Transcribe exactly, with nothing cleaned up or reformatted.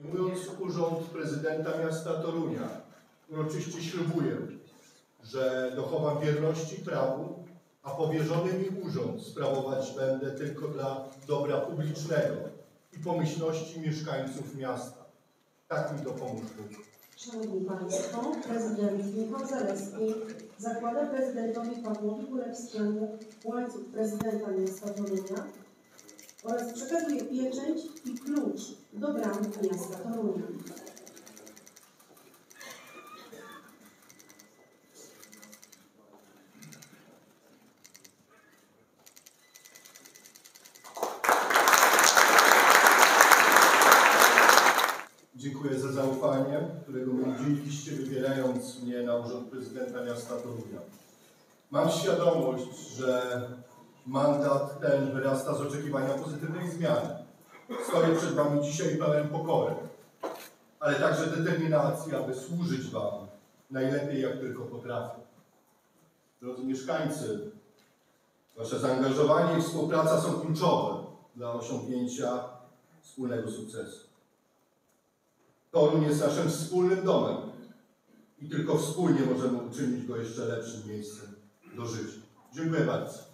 Przejmując urząd prezydenta miasta Torunia, uroczyście ślubuję, że dochowam wierności prawu, a powierzony mi urząd sprawować będę tylko dla dobra publicznego i pomyślności mieszkańców miasta. Tak mi dopomóż Bóg. Szanowni Państwo, prezydent Michał Zalewski zakłada prezydentowi Pawłowi Kulewskiemu łańcuch prezydenta miasta Torunia oraz przekazuje pieczęć i klucz do bram miasta Torunia. Dziękuję za zaufanie, którego mi udzieliliście, wybierając mnie na urząd prezydenta miasta Torunia. Mam świadomość, że mandat ten wyrasta z oczekiwania pozytywnej zmiany. Stoję przed Wami dzisiaj pełen pokory, ale także determinacji, aby służyć Wam najlepiej, jak tylko potrafię. Drodzy mieszkańcy, Wasze zaangażowanie i współpraca są kluczowe dla osiągnięcia wspólnego sukcesu. Toruń jest naszym wspólnym domem i tylko wspólnie możemy uczynić go jeszcze lepszym miejscem do życia. Dziękuję bardzo.